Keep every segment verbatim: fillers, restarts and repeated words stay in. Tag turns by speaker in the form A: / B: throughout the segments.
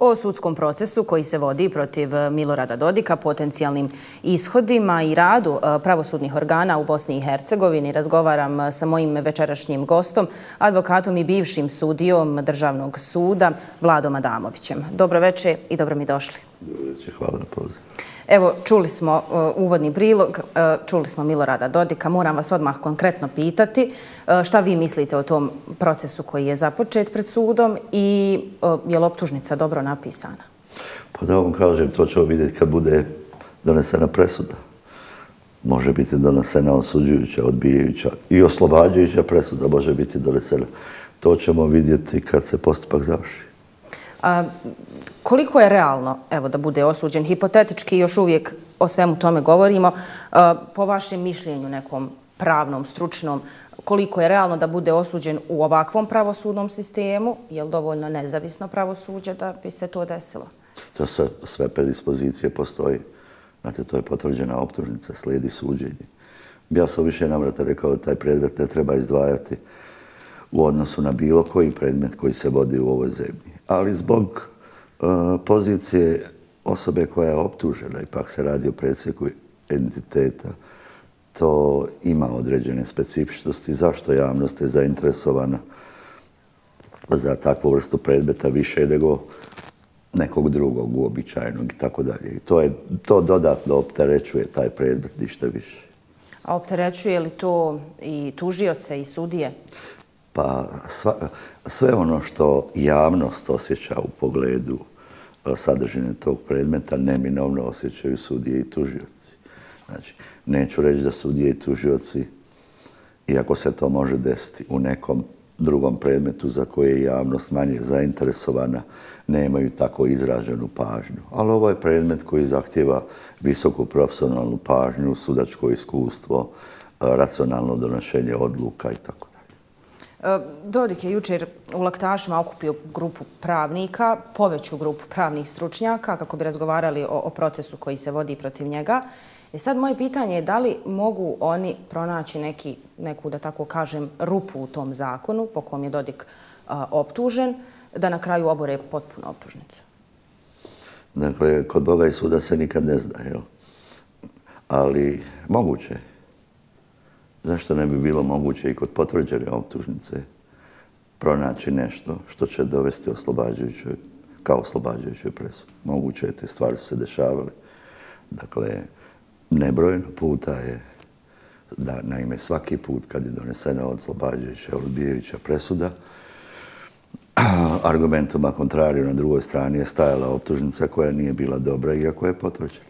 A: o sudskom procesu koji se vodi protiv Milorada Dodika, potencijalnim ishodima i radu pravosudnih organa u Bosni i Hercegovini. Razgovaram sa mojim večerašnjim gostom, advokatom i bivšim sudijom Državnog suda Vladom Adamovićem. Dobro večer i dobro mi došli.
B: Dobro večer, hvala na pozivu.
A: Evo, čuli smo uh, uvodni prilog, uh, čuli smo Milorada Dodika. Moram vas odmah konkretno pitati uh, šta vi mislite o tom procesu koji je započet pred sudom i uh, je li optužnica dobro napisana?
B: Pa da vam kažem, to ćemo vidjeti kad bude donesena presuda. Može biti donesena osuđujuća, odbijajuća i oslobađajuća presuda može biti donesena. To ćemo vidjeti kad se postupak završi.
A: A, koliko je realno, evo, da bude osuđen? Hipotetički još uvijek o svemu tome govorimo. A, po vašem mišljenju nekom pravnom, stručnom, koliko je realno da bude osuđen u ovakvom pravosudnom sistemu? Je li dovoljno nezavisno pravosuđe da bi se to desilo?
B: To sve, sve predispozicije postoji. Znate, to je potvrđena optužnica, slijedi suđenje. Ja sam više navrata rekao da taj predmet ne treba izdvajati u odnosu na bilo koji predmet koji se vodi u ovoj zemlji. Ali zbog uh, pozicije osobe koja je optužena, ipak se radi o presjeku identiteta, to ima određene specifičnosti. Zašto javnost je zainteresovana za takvu vrstu predmeta više nego nekog drugog uobičajenog i tako dalje. I to, je, to dodatno opterećuje taj predmet, ništa više.
A: A opterećuje li to i tužioce i sudije?
B: Pa sva, sve ono što javnost osjeća u pogledu sadržine tog predmeta neminovno osjećaju sudije i tužioci. Znači, neću reći da sudije i tužioci, iako se to može desiti u nekom drugom predmetu za koje je javnost manje zainteresovana, nemaju tako izraženu pažnju. Ali ovo je predmet koji zahtjeva visoku profesionalnu pažnju, sudačko iskustvo, racionalno donošenje odluka i tako.
A: Dodik je jučer u Laktašima okupio grupu pravnika, poveću grupu pravnih stručnjaka kako bi razgovarali o, o procesu koji se vodi protiv njega. I sad moje pitanje je da li mogu oni pronaći neki, neku, da tako kažem, rupu u tom zakonu po kom je Dodik a, optužen, da na kraju obore potpuno optužnicu?
B: Dakle, kod Boga i suda se nikad ne zna, jel? Ali moguće. Zašto ne bi bilo moguće i kod potvrđene optužnice pronaći nešto što će dovesti oslobađajućoj, kao oslobađajućoj presudu? Moguće je, te stvari su se dešavale. Dakle, nebrojeno puta je da, naime, svaki put kad je donesena oslobađajuća, odbijajuća presuda, argumentom a contrario na drugoj strani je stajala optužnica koja nije bila dobra iako je potvrđena.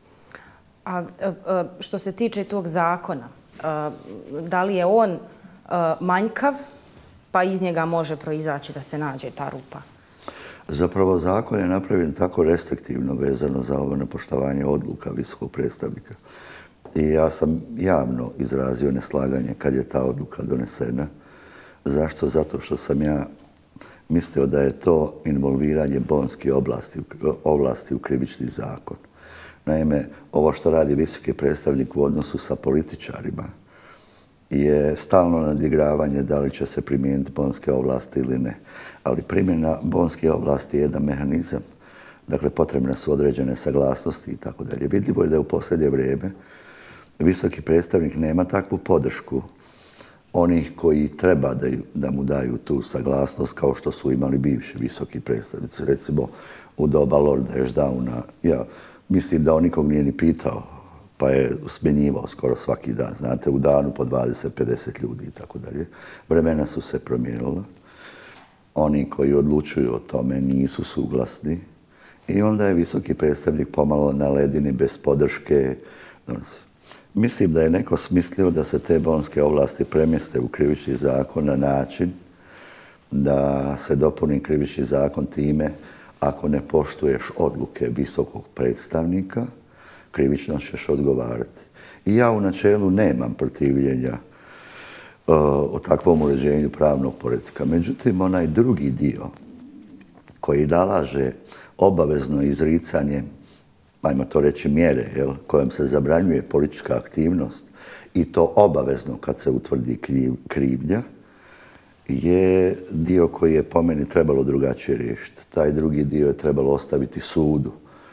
A: A, a što se tiče tog zakona, da li je on manjkav, pa iz njega može proizaći da se nađe ta rupa?
B: Zapravo zakon je napravljen tako restriktivno vezano za ovo nepoštovanje odluka visokog predstavnika. I ja sam javno izrazio neslaganje kad je ta odluka donesena. Zašto? Zato što sam ja mislio da je to involviranje bonske oblasti, ovlasti u krivični zakon. Naime, ovo što radi visoki predstavnik u odnosu sa političarima je stalno nadigravanje da li će se primijeniti bonske ovlasti ili ne. Ali primjena bonske ovlasti je jedan mehanizam. Dakle, potrebne su određene saglasnosti i tako dalje. Vidljivo je da u posljednje vrijeme visoki predstavnik nema takvu podršku onih koji treba da, da mu daju tu saglasnost kao što su imali bivši visoki predstavnici. Recimo, u doba Lorda Ashdowna, ja mislim da on nikog nije ni pitao, pa je smjenjivao skoro svaki dan. Znate, u danu po dvadeset do pedeset ljudi i tako dalje. Vremena su se promijenila. Oni koji odlučuju o tome nisu suglasni. I onda je visoki predstavnik pomalo na ledini bez podrške. Mislim da je neko smislio da se te bonske ovlasti premjeste u krivični zakon na način da se dopuni krivični zakon time ako ne poštuješ odluke visokog predstavnika, krivično ćeš odgovarati. I ja u načelu nemam protivljenja uh, o takvom uređenju pravnog poretka. Međutim, onaj drugi dio koji nalaže obavezno izricanje, ajmo to reći mjere, jel, kojom se zabranjuje politička aktivnost i to obavezno kad se utvrdi kriv, krivnja, je dio koji je po meni trebalo drugačije riješiti. Taj drugi dio je trebalo ostaviti sudu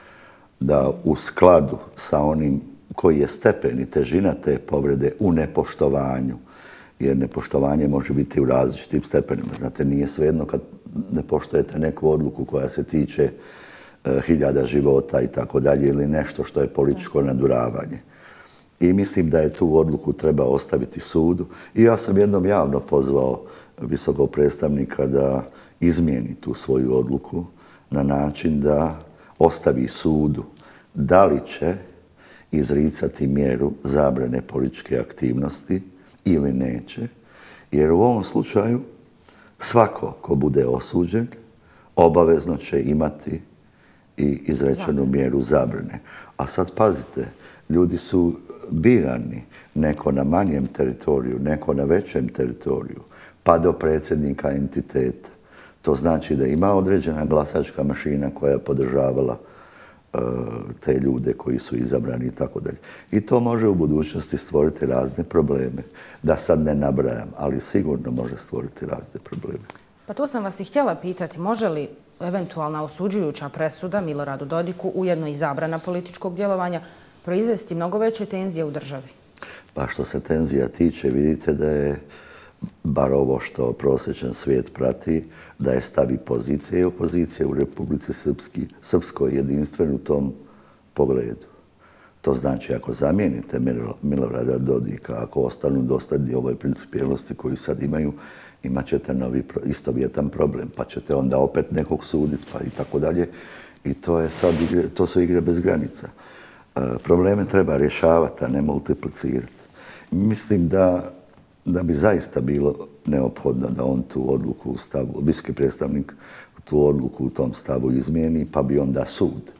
B: da u skladu sa onim koji je stepen i težina te povrede u nepoštovanju, jer nepoštovanje može biti u različitim stepenima. Znate, nije svejedno kad ne poštujete neku odluku koja se tiče e, hiljada života i tako dalje ili nešto što je političko naduravanje. I mislim da je tu odluku treba ostaviti sudu. I ja sam jednom javno pozvao visokog predstavnika da izmijeni tu svoju odluku na način da ostavi sudu da li će izricati mjeru zabrane političke aktivnosti ili neće. Jer u ovom slučaju svako ko bude osuđen obavezno će imati i izrečenu mjeru zabrane. A sad pazite, ljudi su birani, neko na manjem teritoriju, neko na većem teritoriju, pa do predsjednika entiteta. To znači da ima određena glasačka mašina koja je podržavala uh, te ljude koji su izabrani i tako dalje. I to može u budućnosti stvoriti razne probleme. Da sad ne nabrajam, ali sigurno može stvoriti razne probleme.
A: Pa to sam vas i htjela pitati. Može li eventualna osuđujuća presuda Miloradu Dodiku, ujedno i zabrana političkog djelovanja, proizvesti mnogo veće tenzije u državi?
B: Pa što se tenzija tiče, vidite da je, bar ovo što prosječan svijet prati, da je stav i pozicije i opozicije u Republici Srpski, Srpskoj jedinstven u tom pogledu. To znači, ako zamijenite Milorada Dodika, ako ostanu dostatni ovoj principijelnosti koju sad imaju, imat ćete novi istovjetan problem, pa ćete onda opet nekog suditi, pa i tako dalje. I to, je sad, to su igre bez granica. Probleme treba rješavati, a ne multiplicirati. Mislim da, da bi zaista bilo neophodno da on tu odluku u stavu, visoki predstavnik tu odluku u tom stavu izmijeni, pa bi onda sud.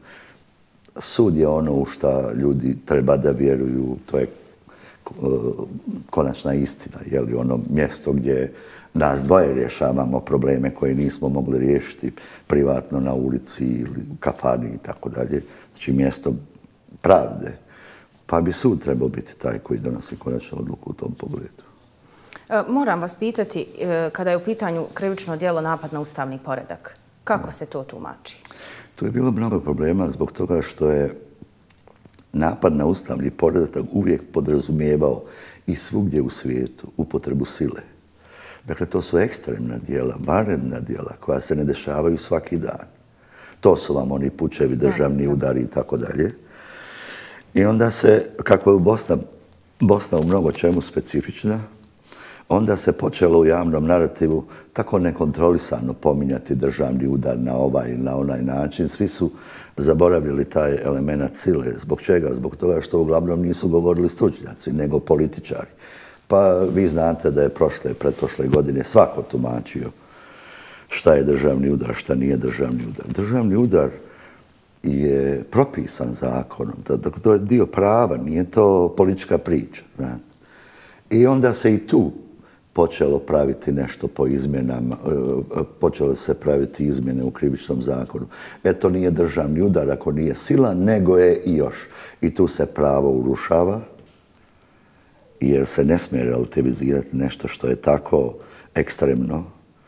B: Sud je ono u što ljudi treba da vjeruju, to je konačna istina, je li ono mjesto gdje nas dvoje rješavamo probleme koje nismo mogli riješiti privatno na ulici ili u kafani i tako dalje. Znači mjesto pravde, pa bi sud trebao biti taj koji donosi konačnu odluku u tom pogledu.
A: Moram vas pitati, kada je u pitanju krivično djelo napad na ustavni poredak, kako da. se to tumači?
B: Tu je bilo mnogo problema zbog toga što je napad na ustavni poredak uvijek podrazumijevao i svugdje u svijetu upotrebu sile. Dakle, to su ekstremna djela, vanredna djela koja se ne dešavaju svaki dan. To su vam oni pučevi, državni udari i tako dalje. I onda se, kako je u Bosna, Bosna u mnogo čemu specifična, onda se počelo u javnom narativu tako nekontrolisano pominjati državni udar na ovaj ili na onaj način. Svi su zaboravili taj element sile. Zbog čega? Zbog toga što uglavnom nisu govorili stručnjaci, nego političari. Pa vi znate da je prošle, pretprošle godine svako tumačio šta je državni udar, šta nije državni udar. Državni udar je propisan zakonom. To je dio prava, nije to politička priča. Znate. I onda se i tu počelo praviti nešto po izmjenama, počelo se praviti izmjene u krivičnom zakonu. Eto, nije državni udar ako nije sila, nego je i još. I tu se pravo urušava, jer se ne smije relativizirati nešto što je tako ekstremno,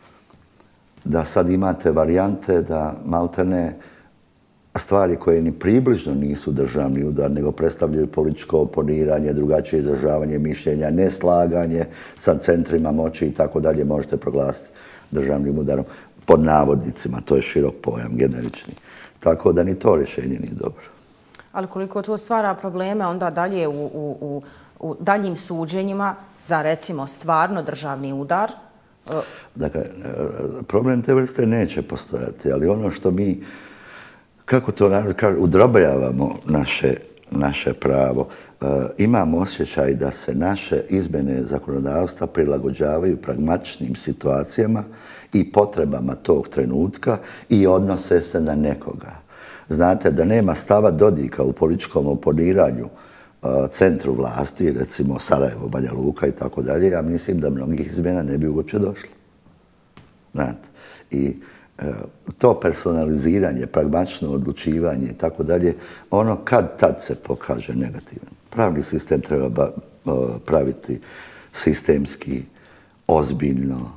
B: da sad imate varijante da maltene stvari koje ni približno nisu državni udar, nego predstavljaju političko oponiranje, drugačije izražavanje mišljenja, neslaganje sa centrima moći i tako dalje, možete proglasiti državnim udarom. Pod navodnicima, to je širok pojam, generični. Tako da ni to rješenje nije dobro.
A: Ali koliko to stvara probleme onda dalje u, u, u, u daljim suđenjima za, recimo, stvarno državni udar?
B: Dakle, problem te vrste neće postojati, ali ono što mi, kako to udrobljavamo naše, naše pravo, imamo osjećaj da se naše izmjene zakonodavstva prilagođavaju pragmatičnim situacijama i potrebama tog trenutka i odnose se na nekoga. Znate, da nema stava Dodika u političkom oponiranju centru vlasti, recimo Sarajevo, Banja Luka i tako dalje, ja mislim da mnogih izmjena ne bi uopće došlo. Znate, i to personaliziranje, pragmatično odlučivanje i tako dalje, ono kad tad se pokaže negativan. Pravni sistem treba praviti sistemski, ozbiljno,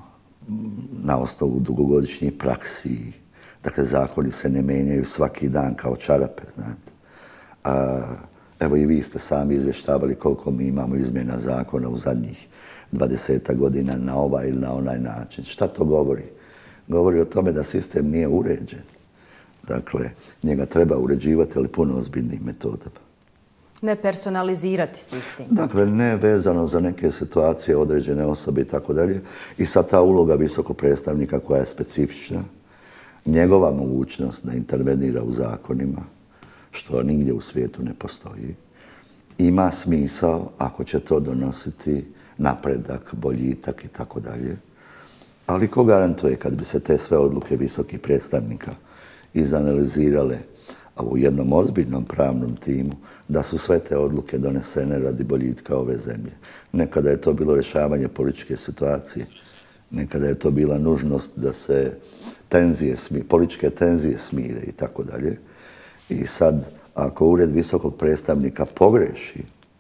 B: na osnovu dugogodišnjih praksi. Dakle, zakoni se ne menjaju svaki dan kao čarape, znate. A, evo i vi ste sami izvještavali koliko mi imamo izmjena zakona u zadnjih dvadesetak godina na ovaj ili na onaj način. Šta to govori? Govori o tome da sistem nije uređen. Dakle, njega treba uređivati, ali puno ozbiljnijim metodama.
A: Ne personalizirati sistem.
B: Dakle, ne vezano za neke situacije, određene osobe i tako dalje. I sad ta uloga visokog predstavnika koja je specifična, njegova mogućnost da intervenira u zakonima, što nigdje u svijetu ne postoji, ima smisao ako će to donositi napredak, boljitak i tako dalje. Ali ko garantuje kad bi se te sve odluke visokih predstavnika izanalizirale u jednom ozbiljnom pravnom timu, da su sve te odluke donesene radi boljitka ove zemlje. Nekada je to bilo rješavanje političke situacije, nekada je to bila nužnost da se tenzije, političke tenzije smire i tako dalje. I sad, ako ured visokog predstavnika pogreši,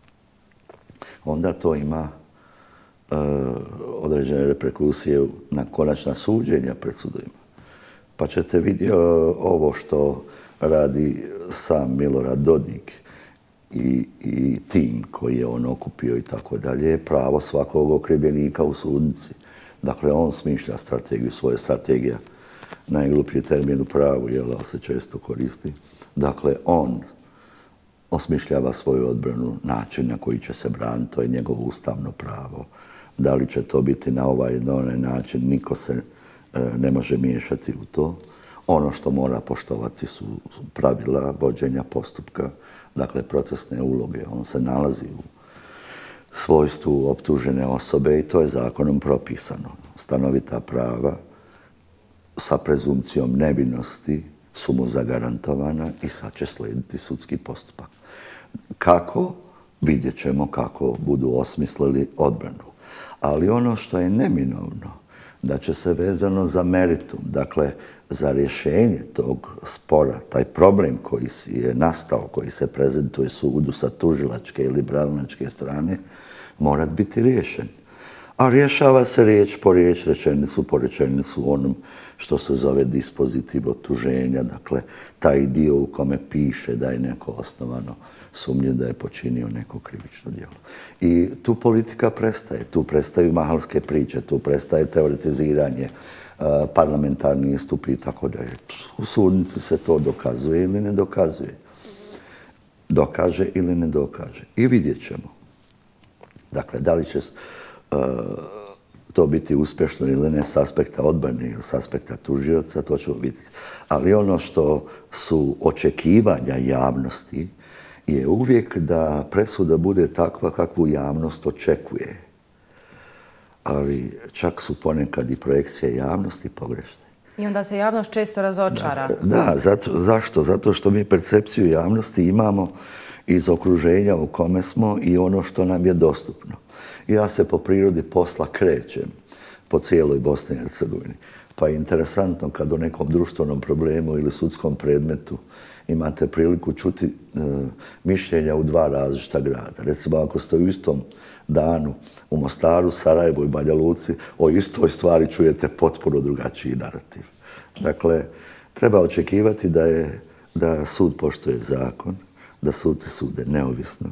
B: onda to ima uh, određene reperkusije na konačna suđenja pred sudovima. Pa ćete vidjeti uh, ovo što radi sam Milorad Dodik i, i tim koji je on okupio i tako dalje, je pravo svakog okrivljenika u sudnici. Dakle, on smišlja strategiju, svoje strategija, najgluplji termin u pravu, jer se često koristi. Dakle, on osmišljava svoju odbranu, način na koji će se braniti, to je njegovo ustavno pravo. Da li će to biti na ovaj ili na onaj način, niko se e, ne može miješati u to. Ono što mora poštovati su pravila vođenja postupka, dakle procesne uloge. On se nalazi u svojstvu optužene osobe i to je zakonom propisano. Stanovita prava sa prezumcijom nevinosti su mu zagarantovana i sad će slijediti sudski postupak. Kako? Vidjet ćemo kako budu osmislili odbranu. Ali ono što je neminovno, da će se vezano za meritum, dakle za rješenje tog spora, taj problem koji je nastao, koji se prezentuje sudu sa tužilačke ili branilačke strane, morat biti riješen. A rješava se riječ po riječ, rečenicu po rečenicu, onom što se zove dispozitiv optuženja, dakle taj dio u kome piše da je neko osnovano sumnje da je počinio neko krivično djelo. I tu politika prestaje, tu prestaju mahalske priče, tu prestaje teoretiziranje, parlamentarni istupi i tako dalje. U sudnici se to dokazuje ili ne dokazuje. Dokaže ili ne dokaže. I vidjet ćemo. Dakle, da li će uh, to biti uspješno ili ne s aspekta odbrane ili s aspekta tužioca, to ćemo vidjeti. Ali ono što su očekivanja javnosti je uvijek da presuda bude takva kakvu javnost očekuje. Ali čak su ponekad i projekcije javnosti pogrešne.
A: I onda se javnost često razočara.
B: Da, zato, zašto? Zato što mi percepciju javnosti imamo iz okruženja u kome smo i ono što nam je dostupno. Ja se po prirodi posla krećem po cijeloj Bosni i Hercegovini. Pa je interesantno kad o nekom društvenom problemu ili sudskom predmetu imate priliku čuti e, mišljenja u dva različita grada. Recimo, ako ste u istom danu u Mostaru, Sarajevu i Banja Luci, o istoj stvari čujete potpuno drugačiji narativ. Dakle, treba očekivati da, je, da sud poštuje zakon, da sudci sude neovisno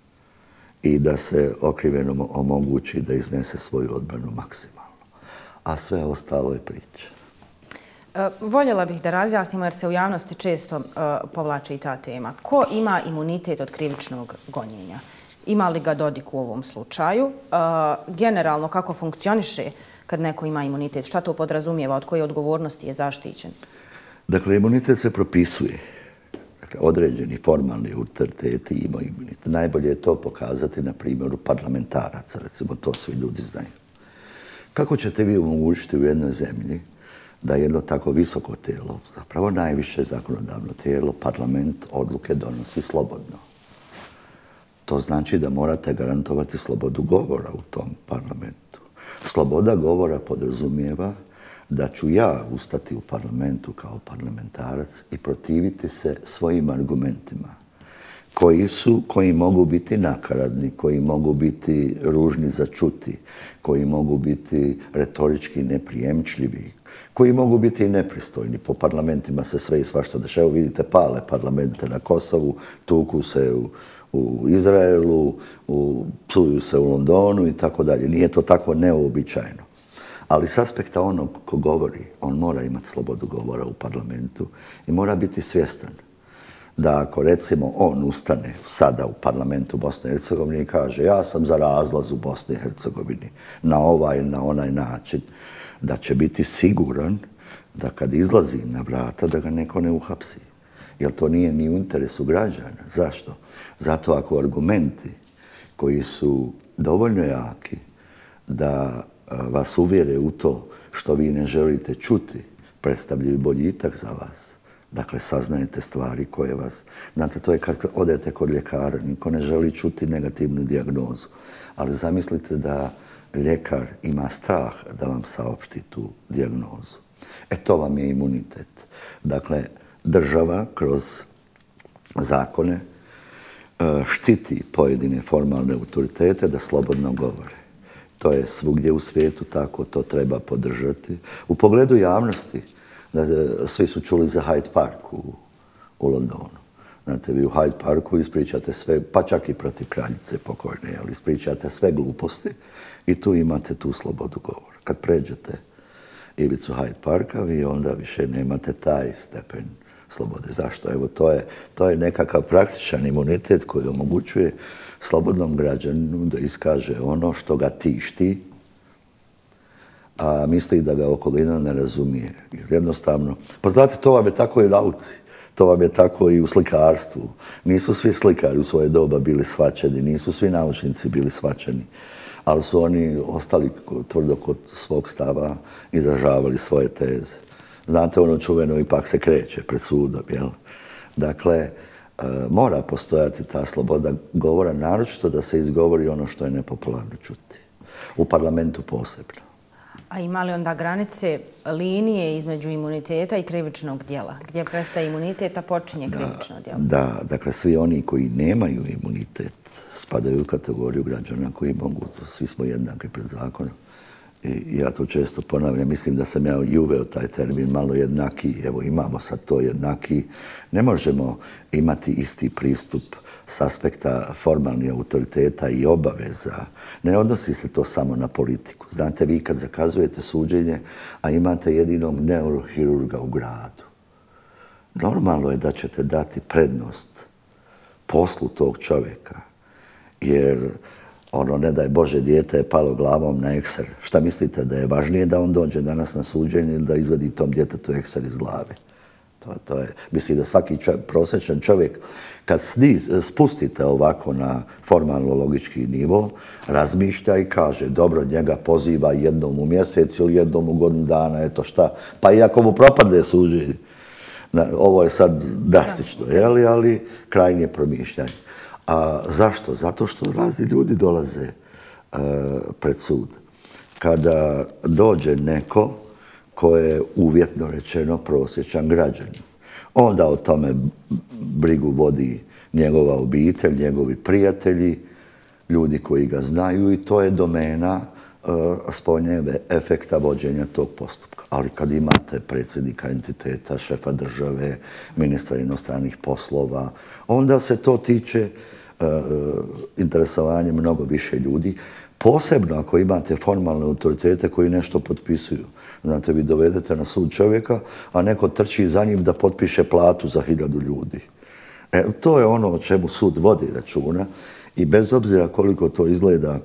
B: i da se okrivljenom omogući da iznese svoju odbranu maksimalno. A sve ostalo je priča.
A: Voljela bih da razjasnimo, jer se u javnosti često uh, povlači i ta tema. Ko ima imunitet od krivičnog gonjenja? Ima li ga Dodik u ovom slučaju? Uh, generalno, kako funkcioniše kad neko ima imunitet? Šta to podrazumijeva? Od koje odgovornosti je zaštićen?
B: Dakle, imunitet se propisuje. Dakle, određeni formalni autoriteti imaju imunitet. Najbolje je to pokazati na primjeru parlamentaraca. Recimo, to svi ljudi znaju. Kako ćete vi omogućiti u jednoj zemlji da jedno tako visoko tijelo, zapravo najviše zakonodavno tijelo, parlament, odluke donosi slobodno? To znači da morate garantovati slobodu govora u tom parlamentu. Sloboda govora podrazumijeva da ću ja ustati u parlamentu kao parlamentarac i protiviti se svojim argumentima. koji su, koji mogu biti nakaradni, koji mogu biti ružni za čuti, koji mogu biti retorički neprijemčljivi, koji mogu biti i nepristojni. Po parlamentima se sve i svašta dešava. Evo vidite, pale parlamente na Kosovu, tuku se u, u Izraelu, u, psuju se u Londonu i tako dalje. Nije to tako neuobičajeno. Ali s aspekta onog ko govori, on mora imati slobodu govora u parlamentu i mora biti svjestan da ako recimo on ustane sada u parlamentu Bosne i Hercegovine i kaže ja sam za razlaz u Bosni i Hercegovini na ovaj ili na onaj način, da će biti siguran da kad izlazi na vrata da ga neko ne uhapsi. Jer to nije ni u interesu građana. Zašto? Zato ako argumenti koji su dovoljno jaki da vas uvjere u to što vi ne želite čuti, predstavljaju boljitak za vas. Dakle, saznajete stvari koje vas... Znate, to je kad odete kod ljekara, niko ne želi čuti negativnu dijagnozu. Ali zamislite da ljekar ima strah da vam saopšti tu dijagnozu. E, to vam je imunitet. Dakle, država kroz zakone štiti pojedine formalne autoritete da slobodno govore. To je svugdje u svijetu tako, to treba podržati. U pogledu javnosti, svi su čuli za Hyde Park u, u Londonu. Znate, vi u Hyde Parku ispričate sve, pa čak i protiv kraljice pokojne, ali ispričate sve gluposti i tu imate tu slobodu govora. Kad pređete ivicu Hyde Parka, vi onda više nemate taj stepen slobode. Zašto? Evo, to je, to je nekakav praktičan imunitet koji omogućuje slobodnom građaninu da iskaže ono što ga tišti, a misli da ga okolina ne razumije. Jednostavno, pa znate, to vam je tako i u nauci, to vam je tako i u slikarstvu. Nisu svi slikari u svoje doba bili shvaćeni, nisu svi naučnici bili shvaćeni, ali su oni ostali tvrdo kod svog stava, izražavali svoje teze. Znate, ono čuveno ipak se kreće pred sudom, jel? Dakle, mora postojati ta sloboda govora, naročito da se izgovori ono što je nepopularno čuti. U parlamentu posebno.
A: A ima li onda granice, linije između imuniteta i krivičnog djela? Gdje prestaje imunitet, a počinje krivično djelo?
B: Da, dakle, svi oni koji nemaju imunitet spadaju u kategoriju građana koji mogu, svi smo jednaki pred zakonom. I ja to često ponavljam, mislim da sam ja i uveo taj termin malo jednaki, evo imamo sad to jednaki. Ne možemo imati isti pristup s aspekta formalnih autoriteta i obaveza. Ne odnosi se to samo na politiku. Znate, vi kad zakazujete suđenje, a imate jedinog neurohirurga u gradu, normalno je da ćete dati prednost poslu tog čovjeka, jer ono, ne daj Bože, dijete je palo glavom na ekser. Šta mislite, da je važnije da on dođe danas na suđenje ili da izvadi tom djetetu ekser iz glave? To, to je, mislim da svaki čo, prosječan čovjek, kad sniz, spustite ovako na formalno-logički nivo, razmišlja i kaže, dobro, njega poziva jednom u mjesec ili jednom u godinu dana, eto šta. Pa i ako mu propadne suđenje, ovo je sad drastično, jeli, ali krajnje promišljanje. A zašto? Zato što razni ljudi dolaze uh, pred sud. Kada dođe neko ko je uvjetno rečeno prosječan građanin, onda o tome brigu vodi njegova obitelj, njegovi prijatelji, ljudi koji ga znaju i to je domena uh, spoljnjeg efekta vođenja tog postupka. Ali kad imate predsjednika entiteta, šefa države, ministra inostranih poslova, onda se to tiče uh, interesovanja mnogo više ljudi, posebno ako imate formalne autoritete koji nešto potpisuju. Znate, vi dovedete na sud čovjeka, a neko trči za njim da potpiše platu za hiljadu ljudi. E, to je ono o čemu sud vodi računa i bez obzira koliko to izgleda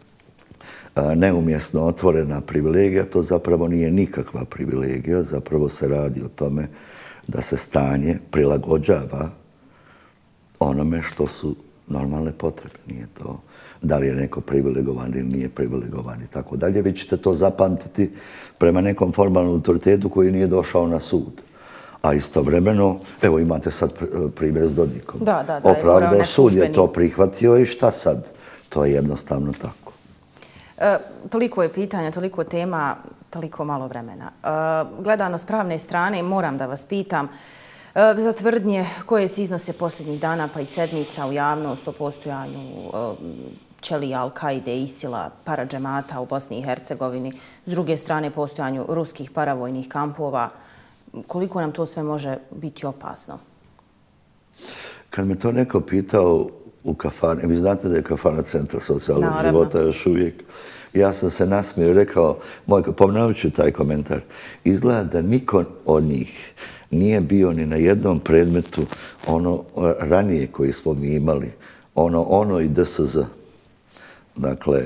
B: a, neumjesno otvorena privilegija, to zapravo nije nikakva privilegija, zapravo se radi o tome da se stanje prilagođava onome što su normalne potrebe. Nije to da li je neko privilegovan ili nije privilegovan i tako dalje. Vi ćete to zapamtiti prema nekom formalnom autoritetu koji nije došao na sud. A istovremeno, evo imate sad primjer s Dodikom.
A: Da, da, da.
B: Opravdao sud je to prihvatio i šta sad? To je jednostavno tako.
A: E, toliko je pitanja, toliko tema, toliko malo vremena. E, gledano s pravne strane, moram da vas pitam, za tvrdnje koje se iznose posljednjih dana pa i sedmica u javnost o postojanju ćelija Al-Kaide, Isila, paradžemata u Bosni i Hercegovini, s druge strane postojanju ruskih paravojnih kampova. Koliko nam to sve može biti opasno?
B: Kad me to neko pitao u kafani, vi znate da je kafana centar socijalnog života još uvijek, ja sam se nasmio i rekao, ponovit ću taj komentar, izgleda da niko od njih nije bio ni na jednom predmetu ono ranije koji smo mi imali, ono, ono i D S Z. Dakle,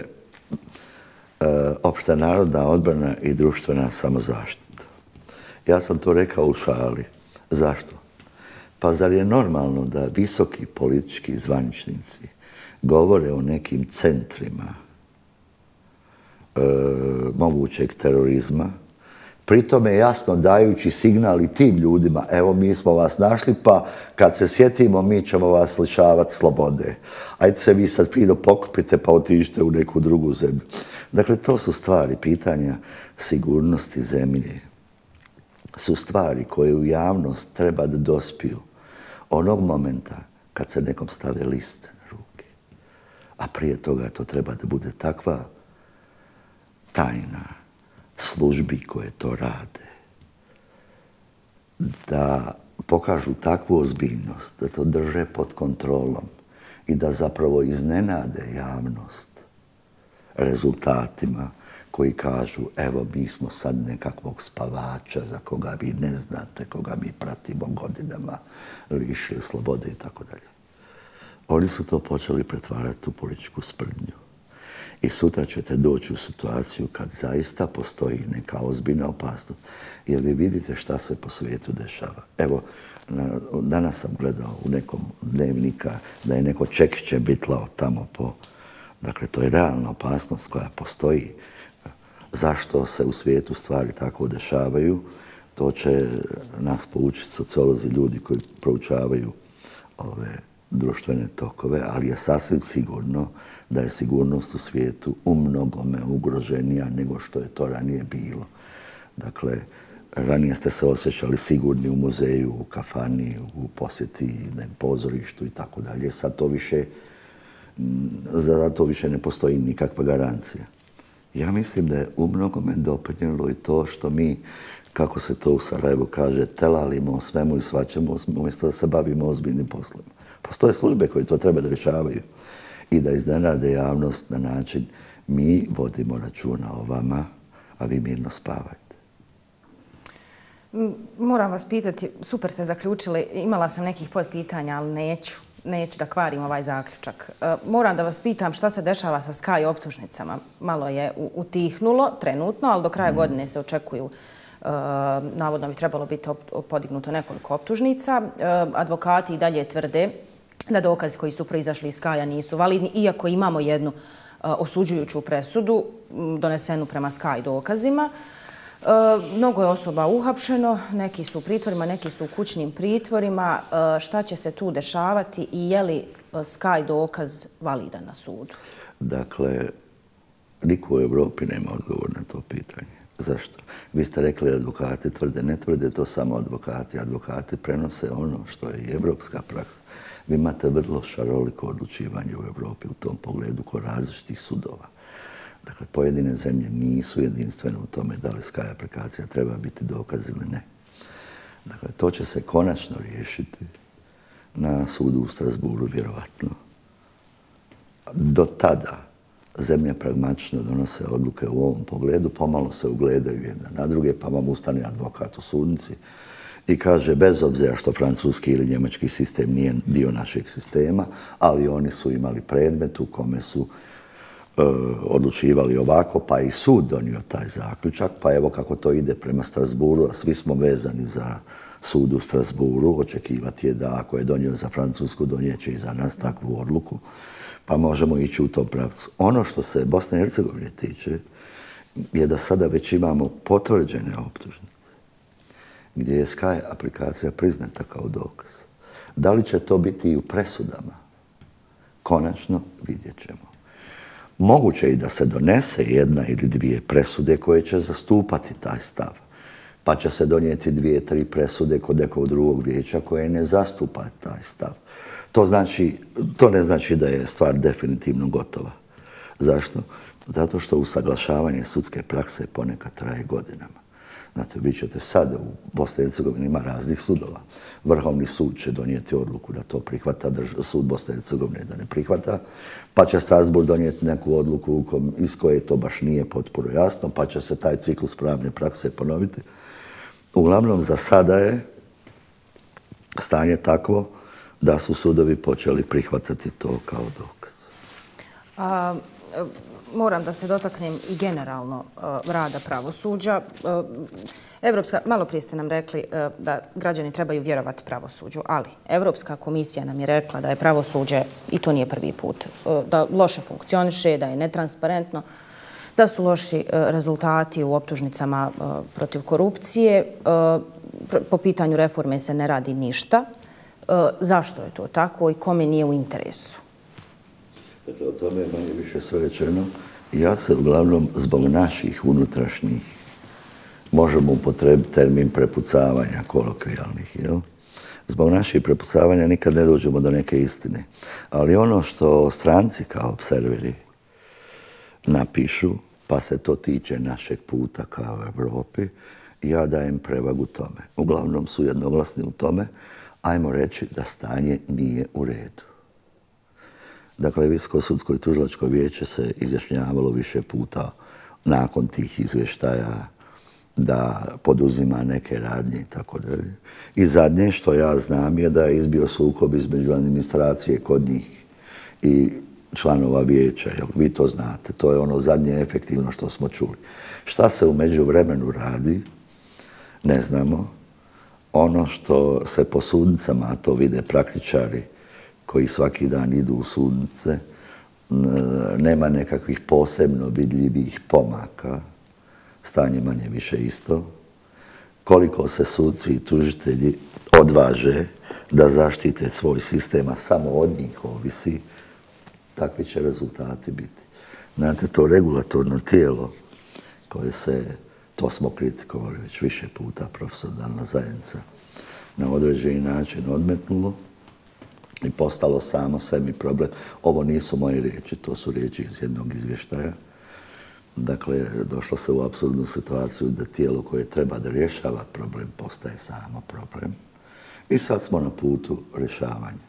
B: opšta narodna odbrana i društvena samozaštita. Ja sam to rekao u šali. Zašto? Pa zar je normalno da visoki politički zvaničnici govore o nekim centrima e, mogućeg terorizma, pritome jasno dajući signal i tim ljudima, evo mi smo vas našli, pa kad se sjetimo mi ćemo vas lišavati slobode. Ajde se vi sad fino pokupite pa otiđite u neku drugu zemlju. Dakle, to su stvari, pitanja sigurnosti zemlje. Su stvari koje u javnost treba da dospiju onog momenta kad se nekom stave liste na ruke. A prije toga to treba da bude takva tajna službi koje to rade, da pokažu takvu ozbiljnost, da to drže pod kontrolom i da zapravo iznenade javnost rezultatima koji kažu, evo mi smo sad nekakvog spavača za koga vi ne znate, koga mi pratimo godinama, lišili slobode i tako dalje. Oni su to počeli pretvarati u političku sprdnju. I sutra ćete doći u situaciju kad zaista postoji neka ozbiljna opasnost. Jer vi vidite šta se po svijetu dešava. Evo, danas sam gledao u nekom dnevnika da je neko čekiće bitlao tamo po... Dakle, to je realna opasnost koja postoji. Zašto se u svijetu stvari tako dešavaju, to će nas poučiti sociolozi, ljudi koji proučavaju ove društvene tokove, ali je sasvim sigurno da je sigurnost u svijetu u mnogome ugroženija nego što je to ranije bilo. Dakle, ranije ste se osjećali sigurni u muzeju, u kafani, u posjeti, pozorištu i tako dalje. Sad to više, za to više ne postoji nikakva garancija. Ja mislim da je u mnogome doprinijelo i to što mi, kako se to u Sarajevu kaže, telalimo o svemu i svačemu umjesto da se bavimo ozbiljnim poslom. Postoje službe koje to treba da rješavaju i da iznenade javnost na način mi vodimo računa o vama, a vi mirno spavajte.
A: Moram vas pitati, super ste zaključili, imala sam nekih podpitanja, ali neću. Neću da kvarim ovaj zaključak. Moram da vas pitam šta se dešava sa Sky optužnicama. Malo je utihnulo trenutno, ali do kraja godine se očekuju. Navodno bi trebalo biti podignuto nekoliko optužnica. Advokati i dalje tvrde da dokazi koji su proizašli iz Skya nisu validni, iako imamo jednu osuđujuću presudu donesenu prema Sky dokazima. Mnogo je osoba uhapšeno, neki su u pritvorima, neki su u kućnim pritvorima. Šta će se tu dešavati i je li Sky dokaz validan na sudu?
B: Dakle, niko u Evropi nema odgovor na to pitanje. Zašto? Vi ste rekli da advokati tvrde, ne tvrde to samo advokati. Advokati prenose ono što je i evropska praksa. Vi imate vrlo šaroliko odlučivanje u Evropi u tom pogledu kod različitih sudova. Dakle, pojedine zemlje nisu jedinstvene u tome da li Sky aplikacija treba biti dokaz ili ne. Dakle, to će se konačno riješiti na sudu u Strasburu, vjerovatno. Do tada zemlje pragmatično donose odluke u ovom pogledu, pomalo se ugledaju jedna na druge, pa vam ustane advokat u sudnici i kaže, bez obzira što francuski ili njemački sistem nije dio našeg sistema, ali oni su imali predmet u kome su odlučivali ovako, pa i sud donio taj zaključak, pa evo kako to ide prema Strasburu, a svi smo vezani za sud u Strasburu, očekivati je da ako je donio za Francusku, donijeće i za nas takvu odluku, pa možemo ići u tom pravcu. Ono što se Bosne i Hercegovine tiče je da sada već imamo potvrđene optužnice, gdje je Sky aplikacija priznata kao dokaz. Da li će to biti i u presudama? Konačno vidjet ćemo. Moguće je i da se donese jedna ili dvije presude koje će zastupati taj stav. pa će se donijeti dvije, tri presude kod nekog drugog vijeća koje ne zastupa taj stav. To, znači, to ne znači da je stvar definitivno gotova. Zašto? Zato što usaglašavanje sudske prakse ponekad traje godinama. Znate, vi ćete sad u Bosni i Hercegovini ima raznih sudova. Vrhovni sud će donijeti odluku da to prihvata, sud Bosne i Hercegovine da ne prihvata, pa će Strasbourg donijeti neku odluku iz koje to baš nije potpuno jasno, pa će se taj ciklus pravne prakse ponoviti. Uglavnom, za sada je stanje takvo da su sudovi počeli prihvatati to kao dokaz.
A: A, moram da se dotaknem i generalno uh, rada pravosuđa. Uh, Evropska, malo prije ste nam rekli uh, da građani trebaju vjerovati pravosuđu, ali Evropska komisija nam je rekla da je pravosuđe, i to nije prvi put, uh, da loše funkcioniše, da je netransparentno, da su loši uh, rezultati u optužnicama uh, protiv korupcije. Uh, po pitanju reforme se ne radi ništa. Uh, zašto je to tako i kome nije u interesu?
B: Dakle, o tome je manje više sve rečeno. Ja se uglavnom zbog naših unutrašnjih, možemo upotrebiti termin prepucavanja kolokvijalnih, jel? Zbog naših prepucavanja nikad ne dođemo do neke istine. Ali ono što stranci kao observeri napišu, pa se to tiče našeg puta kao Evropi, ja dajem prevagu tome. Uglavnom su jednoglasni u tome, ajmo reći da stanje nije u redu. Dakle, Visoko sudsko i tužilačko vijeće se izjašnjavalo više puta nakon tih izvještaja da poduzima neke radnje i tako dalje. I zadnje što ja znam je da je izbio sukob između administracije kod njih i članova vijeća. Jel? Vi to znate. To je ono zadnje efektivno što smo čuli. Šta se u međuvremenu radi, ne znamo. Ono što se po sudnicama, a to vide praktičari, koji svaki dan idu u sudnice, nema nekakvih posebno vidljivih pomaka, stanje manje više isto. Koliko se sudci i tužitelji odvaže da zaštite svoj sistem, a samo od njih ovisi, takvi će rezultati biti. Znate, to regulatorno tijelo koje se, to smo kritikovali već više puta, profesionalna zajednica, na određeni način odmetnulo i postalo samo sebi problem. Ovo nisu moje riječi, to su riječi iz jednog izvještaja. Dakle, došlo se u apsurdnu situaciju da tijelo koje treba da rješava problem postaje samo problem. I sad smo na putu rješavanja.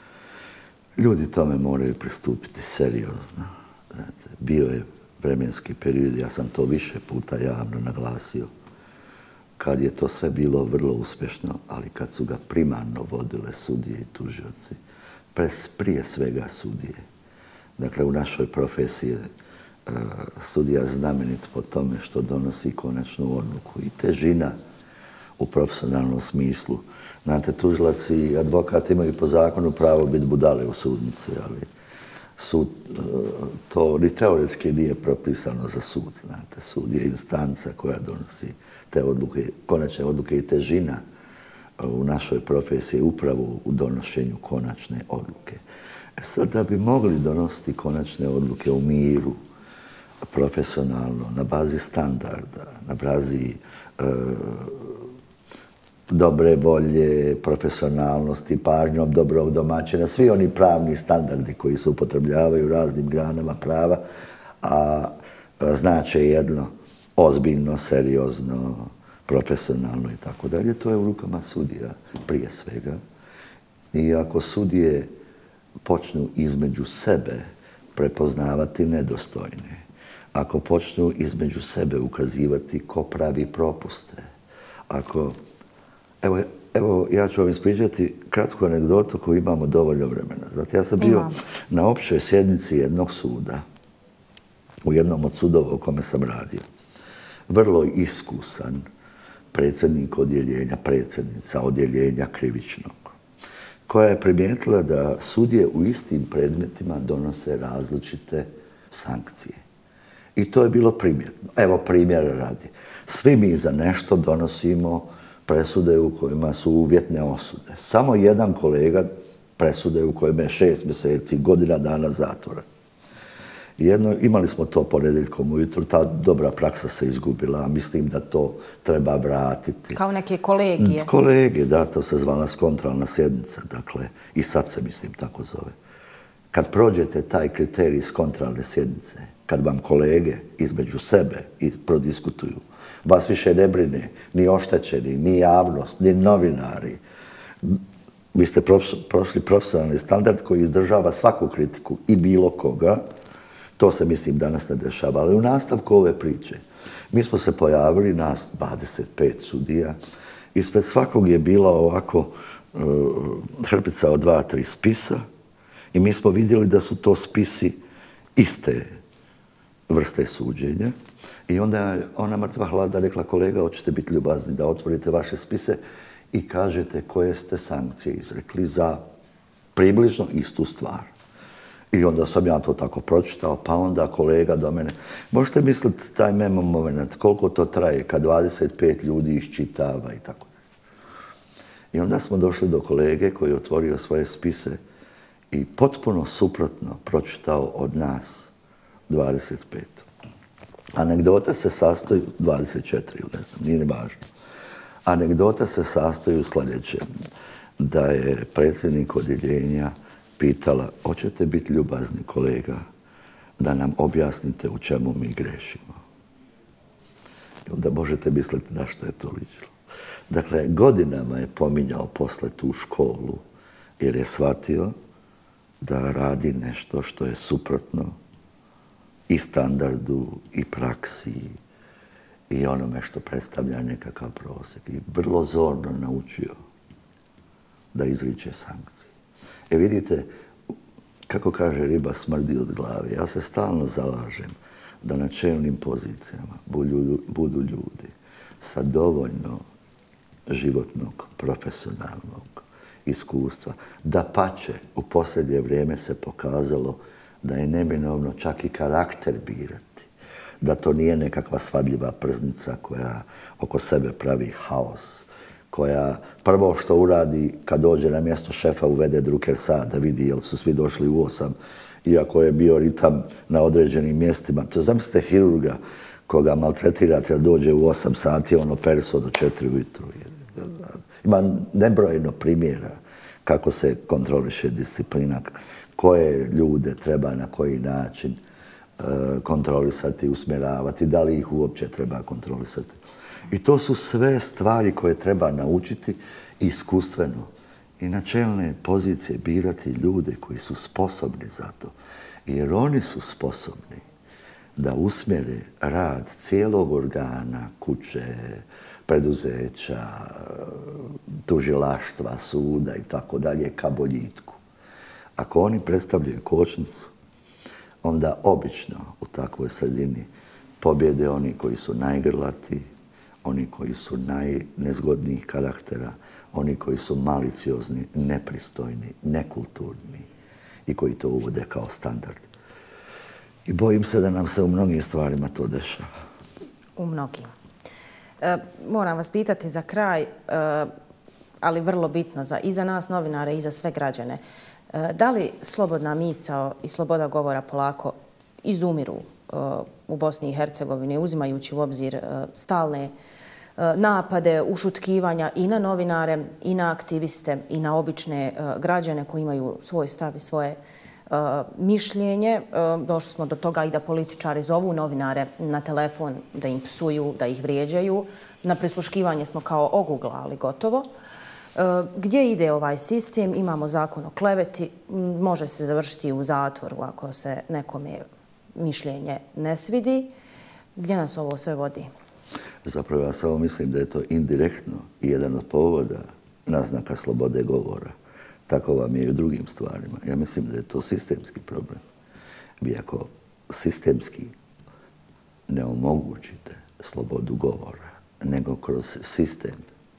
B: Ljudi tome moraju pristupiti seriozno. Znate, bio je vremenski period, ja sam to više puta javno naglasio, kad je to sve bilo vrlo uspješno, ali kad su ga primarno vodile sudije i tužioci, prije svega sudije. Dakle, u našoj profesiji je sudija znamenit po tome što donosi konačnu odluku i težina u profesionalnom smislu. Znate, tužilac i advokat imaju po zakonu pravo biti budale u sudnici, ali sud, to ni teoretski nije propisano za sud. Znate, sud je instanca koja donosi te odluke, konačne odluke i težina u našoj profesiji upravo u donošenju konačne odluke. E sad, da bi mogli donositi konačne odluke u miru, profesionalno, na bazi standarda, na bazi e, dobre volje, profesionalnosti, pažnjom dobrog domaćina, svi oni pravni standardi koji se upotrebljavaju u raznim granama prava, a, a znače jedno ozbiljno, seriozno, profesionalno i tako dalje. To je u rukama sudija prije svega. I ako sudije počnu između sebe prepoznavati nedostojne, ako počnu između sebe ukazivati ko pravi propuste, ako... Evo, evo ja ću vam ispričati kratku anegdotu koju imamo dovoljno vremena. Zato ja sam bio Imam. na općoj sjednici jednog suda, u jednom od sudova u kome sam radio. Vrlo iskusan predsjednik odjeljenja, predsjednica odjeljenja krivičnog, koja je primijetila da sudije u istim predmetima donose različite sankcije. I to je bilo primjetno. Evo primjera radi. Svi mi za nešto donosimo presude u kojima su uvjetne osude. Samo jedan kolega presude u kojima je šest mjeseci, godina dana zatvora. Jedno, imali smo to ponedjeljkom ujutru, ta dobra praksa se izgubila, a mislim da to treba vratiti.
A: Kao neke kolegije?
B: Kolegije, da, to se zvala skontrolna sjednica, dakle, i sad se, mislim, tako zove. Kad prođete taj kriterij skontrolne sjednice, kad vam kolege između sebe i prodiskutuju, vas više ne brine ni oštećeni, ni javnost, ni novinari. Vi ste prošli profesionalni standard koji izdržava svaku kritiku i bilo koga. To se, mislim, danas ne dešava. Ali u nastavku ove priče mi smo se pojavili, nas dvadeset pet sudija. Ispred svakog je bila ovako uh, hrpica od dva, tri spisa i mi smo vidjeli da su to spisi iste vrste suđenja. I onda je ona mrtva hlada rekla, kolega, hoćete biti ljubazni da otvorite vaše spise i kažete koje ste sankcije izrekli za približno istu stvar. I onda sam ja to tako pročitao, pa onda kolega do mene. Možete misliti taj memo moment, koliko to traje kad dvadeset pet ljudi iščitava i tako. I onda smo došli do kolege koji je otvorio svoje spise i potpuno suprotno pročitao od nas dvadeset pet. Anegdota se sastoji dvadeset četiri, ili ne znam, nije važno. Anegdota se sastoji u sljedećem, da je predsjednik odjeljenja pitala, hoćete biti ljubazni kolega da nam objasnite u čemu mi grešimo. I onda možete misliti na što je to ličilo. Dakle, godinama je pominjao posle tu školu jer je shvatio da radi nešto što je suprotno i standardu, i praksi, i onome što predstavlja nekakav prosjek. I vrlo zorno naučio da izriče sankcije. E vidite, kako kaže riba smrdi od glave. Ja se stalno zalažem da na čelnim pozicijama budu ljudi sa dovoljno životnog, profesionalnog iskustva. Dapače, u posljednje vrijeme se pokazalo da je neminovno čak i karakter birati. Da to nije nekakva svadljiva prznica koja oko sebe pravi haos, koja prvo što uradi kad dođe na mjesto šefa uvede druker sat da vidi jel su svi došli u osam, iako je bio ritam na određenim mjestima. To zamislite hirurga koga maltretirate da dođe u osam sati, ono perso do četiri ujutru. Ima nebrojeno primjera kako se kontroliše disciplina, koje ljude treba na koji način kontrolisati, usmjeravati, da li ih uopće treba kontrolisati. I to su sve stvari koje treba naučiti iskustveno i na čelne pozicije birati ljude koji su sposobni za to. Jer oni su sposobni da usmjere rad cijelog organa, kuće, preduzeća, tužilaštva, suda i tako dalje ka boljitku. Ako oni predstavljaju kočnicu, onda obično u takvoj sredini pobjede oni koji su najgrlati, oni koji su najnezgodnijih karaktera, oni koji su maliciozni, nepristojni, nekulturni i koji to uvode kao standard. I bojim se da nam se u mnogim stvarima to dešava.
A: U mnogim. E, moram vas pitati za kraj, e, ali vrlo bitno za, i za nas novinare i za sve građane. E, da li slobodna misao i sloboda govora polako izumiru e, u Bosni i Hercegovini, uzimajući u obzir e, stalne e, napade, ušutkivanja i na novinare, i na aktiviste, i na obične e, građane koji imaju svoj stav i svoje Uh, mišljenje. Uh, došli smo do toga i da političari zovu novinare na telefon da im psuju, da ih vrijeđaju. Na prisluškivanje smo kao oguglali gotovo. Uh, gdje ide ovaj sistem? Imamo zakon o kleveti. Može se završiti u zatvoru ako se nekome mišljenje ne svidi. Gdje nas ovo sve vodi?
B: Zapravo ja samo mislim da je to indirektno i jedan od povoda naznaka slobode govora. Tako vam je i u drugim stvarima. Ja mislim da je to sistemski problem. Vi ako sistemski ne omogućite slobodu govora, nego kroz sistem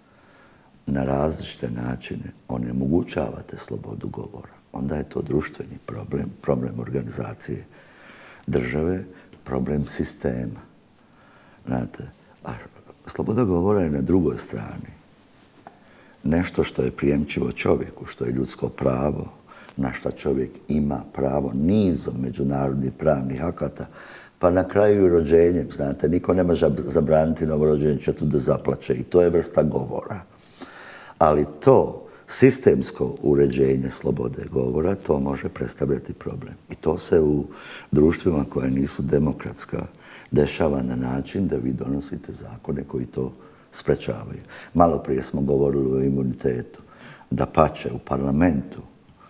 B: na različite načine onemogućavate slobodu govora, onda je to društveni problem, problem organizacije države, problem sistema. Znate, a sloboda govora je na drugoj strani. Nešto što je prijemčivo čovjeku, što je ljudsko pravo, na što čovjek ima pravo nizom međunarodnih pravnih akata, pa na kraju i rođenjem, znate, niko ne može zabraniti novorođenčetu da zaplače i to je vrsta govora. Ali to sistemsko uređenje slobode govora, to može predstavljati problem. I to se u društvima koja nisu demokratska dešava na način da vi donosite zakone koji to sprečavaju. Malo prije smo govorili o imunitetu. Dapače, u parlamentu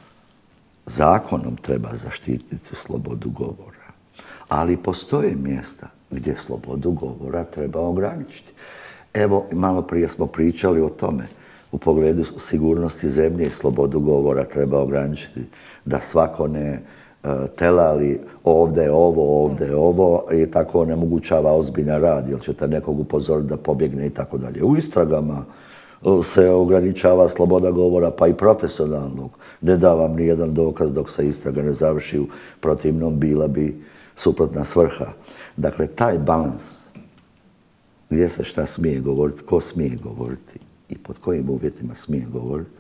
B: zakonom treba zaštititi slobodu govora. Ali postoje mjesta gdje slobodu govora treba ograničiti. Evo, malo prije smo pričali o tome. U pogledu sigurnosti zemlje i slobodu govora treba ograničiti da svako ne telali ovdje je ovo, ovdje je ovo i tako onemogućava ozbiljan rad, jer ćete nekog upozoriti da pobjegne i tako dalje. U istragama se ograničava sloboda govora, pa i profesionalnog. Ne da vam ni jedan dokaz dok se istraga ne završi, u protivnom bila bi suprotna svrha. Dakle, taj balans gdje se šta smije govoriti, ko smije govoriti i pod kojim uvjetima smije govoriti,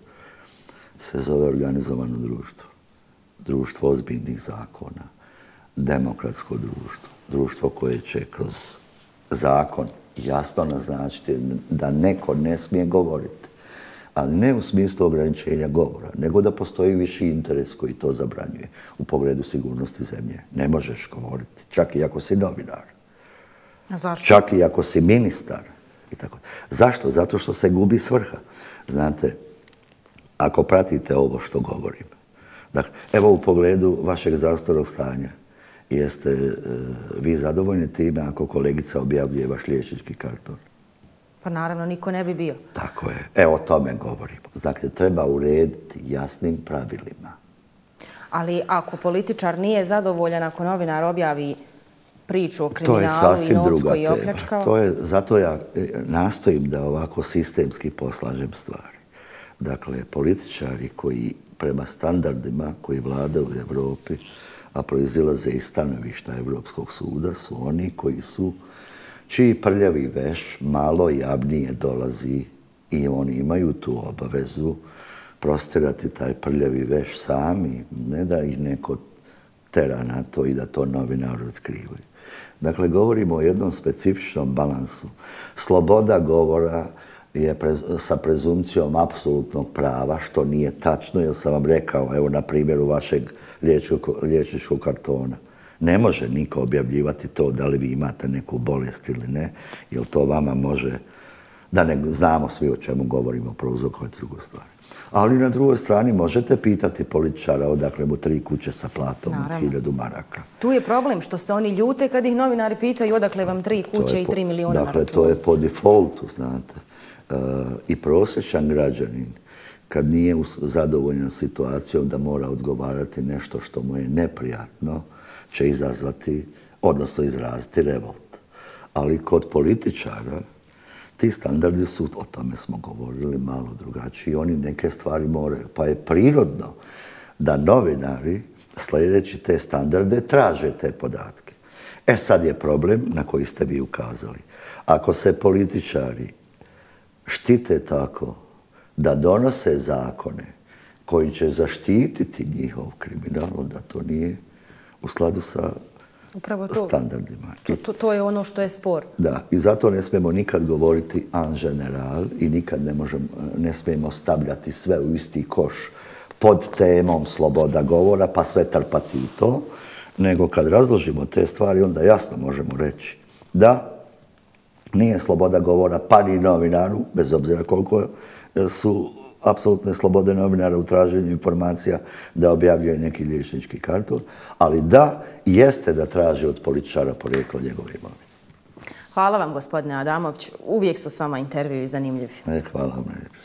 B: se zove organizovano društvo. Društvo ozbiljnih zakona, demokratsko društvo, društvo koje će kroz zakon jasno naznačiti da neko ne smije govoriti, ali ne u smislu ograničenja govora, nego da postoji viši interes koji to zabranjuje u pogledu sigurnosti zemlje. Ne možeš govoriti, čak i ako si novinar.
A: A zašto?
B: Čak i ako si ministar. I tako. Zašto? Zato što se gubi svrha. Znate, ako pratite ovo što govorim, dakle, evo u pogledu vašeg zdravstvenog stanja, jeste e, vi zadovoljni time ako kolegica objavljuje vaš liječnički karton?
A: Pa naravno, niko ne bi bio.
B: Tako je. Evo o tome govorimo. Dakle, treba urediti jasnim pravilima.
A: Ali ako političar nije zadovoljan, ako novinar objavi priču o kriminalu i novcu koji je opljačkao?
B: To je, zato ja nastojim da ovako sistemski poslažem stvari. Dakle, političari koji prema standardima koji vlada u Evropi, a proizilaze iz stanovišta Evropskog suda, su oni koji su, čiji prljavi veš malo javnije dolazi i oni imaju tu obavezu prostirati taj prljavi veš sami, ne da ih neko tera na to i da to novinari otkrivaju. Dakle, govorimo o jednom specifičnom balansu. Sloboda govora je sa prezumcijom apsolutnog prava, što nije tačno, jer sam vam rekao, evo na primjeru vašeg liječničkog kartona. Ne može niko objavljivati to da li vi imate neku bolest ili ne, jer to vama može, da ne znamo svi o čemu govorimo, prouzrokovati drugu stvar. Ali na drugoj strani možete pitati političara odakle mu tri kuće sa platom od hiljadu maraka.
A: Tu je problem što se oni ljute kad ih novinari pitaju odakle vam tri kuće i tri miliona na računu.
B: Dakle, to je po defaultu, znate. I prosječan građanin, kad nije zadovoljan situacijom da mora odgovarati nešto što mu je neprijatno, će izazvati, odnosno izraziti revolt. Ali kod političara ti standardi su, o tome smo govorili, malo drugačiji. Oni neke stvari moraju. Pa je prirodno da novinari, sljedeći te standarde, traže te podatke. E sad je problem na koji ste vi ukazali. Ako se političari štite tako da donose zakone koji će zaštititi njihov kriminal, onda to nije u skladu sa
A: Upravo to,
B: standardima.
A: To, to je ono što je spor.
B: Da, i zato ne smijemo nikad govoriti en general i nikad ne, možemo, ne smijemo stavljati sve u isti koš pod temom sloboda govora, pa sve trpati u to, nego kad razložimo te stvari, onda jasno možemo reći da nije sloboda govora pa ni novinaru, bez obzira koliko su apsolutne slobode novinara u traženju informacija da objavljuje neki liječnički karton, ali da, jeste da traži od političara porijeklo njegove imovine.
A: Hvala vam, gospodine Adamović. Uvijek su s vama intervjui zanimljivi.
B: E, hvala vam.